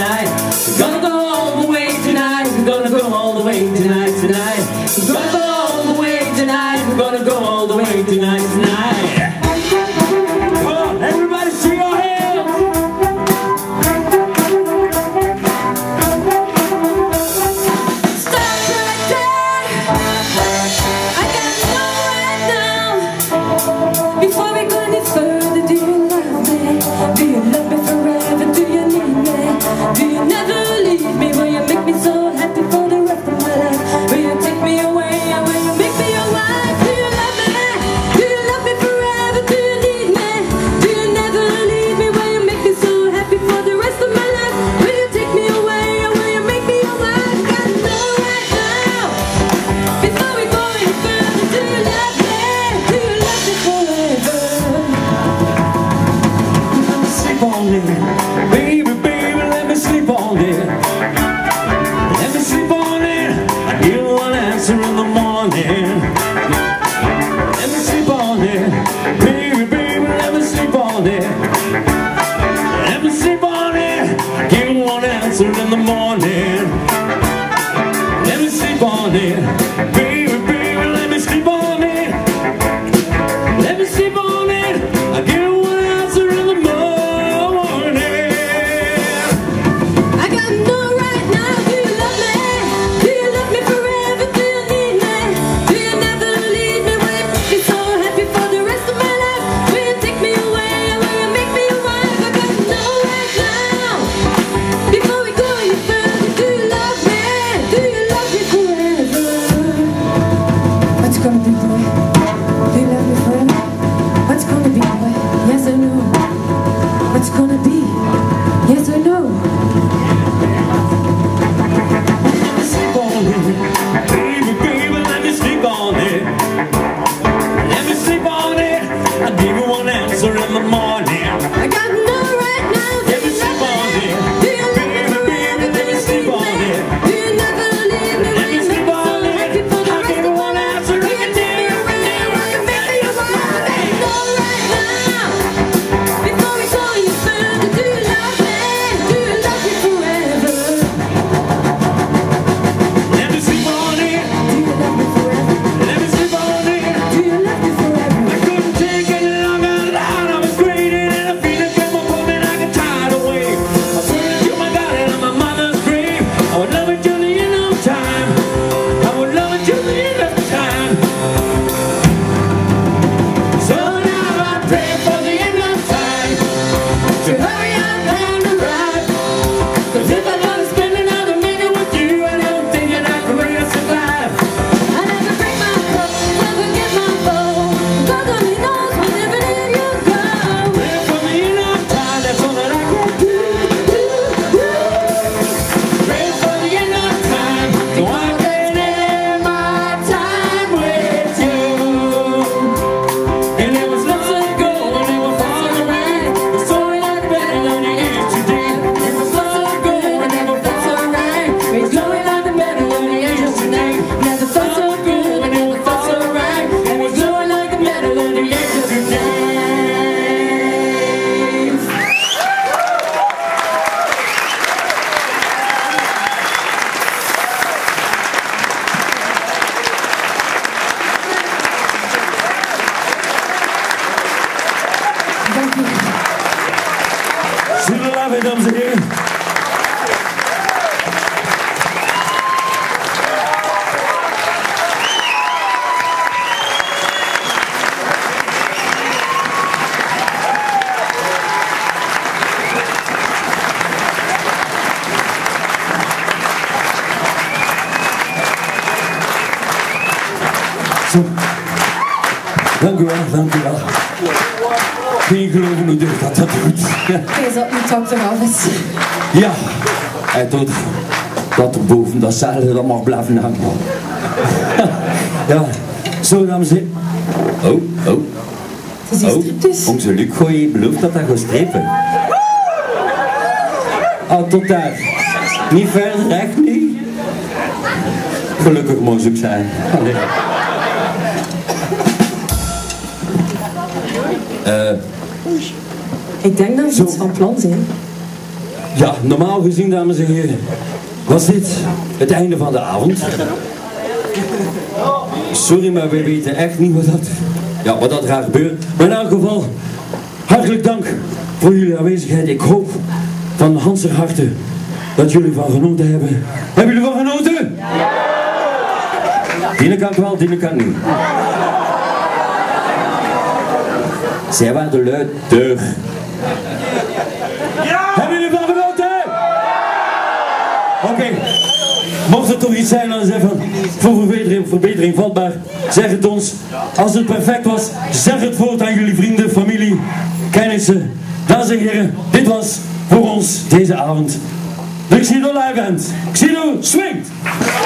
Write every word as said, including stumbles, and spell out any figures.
tonight. We're gonna go all the way tonight. We're gonna go all the way tonight, tonight. We're gonna go all the way tonight. We're gonna go all the way tonight, tonight. Come on, everybody, sing your hands. Baby, baby, let me sleep on it. Let me sleep on it. I give one answer in the morning. Let me sleep on it. Baby, baby, let me sleep on it. Let me sleep on it. I give one answer in the morning. Let me sleep on it. Baby, baby, let me sleep on it. Let me sleep on it. I give one answer in the morning. What's gonna be? Yes or no? Let me sleep on it. Baby, baby, let me sleep on it. Let me sleep on it. I'll give you one answer in the morning. I got to know right now. Let me sleep on it. Baby, baby, let me sleep on it. Do you never leave me? Let me sleep on it. I'll give you one answer in the morning. Xeado Live, dames en heren. Zo. Dank u wel, dank u wel. Kun je geloven hoe dit dat dat doet? Is dat niet dokter Alves? Ja, hij doet dat er boven dat zeil dat mag blijven hangen. Ja, zo dames en heren. Oh, oh. Het is iets dus. Onze Luc Gooi belooft dat hij gaat strepen. Ah, tot daar. Niet verder, echt niet. Gelukkig moest ik zijn. Allee. Uh, ik denk dat we iets van plan zijn. Ja, normaal gezien, dames en heren, was dit het einde van de avond. Sorry, maar wij weten echt niet wat dat, ja, wat dat gaat gebeuren. Maar in elk geval, hartelijk dank voor jullie aanwezigheid. Ik hoop van ganser harte dat jullie van genoten hebben. Hebben jullie van genoten? Ja! Die kant wel, die kant niet. Zij waren de luider. Ja! Hebben jullie van genoten? Oké. Okay. Mocht er toch iets zijn dan zeggen van voor verbetering, verbetering vatbaar, zeg het ons. Als het perfect was, zeg het voort aan jullie vrienden, familie, kennissen. Dames en heren, dit was voor ons deze avond de Xeado Live Band. Xeado swingt!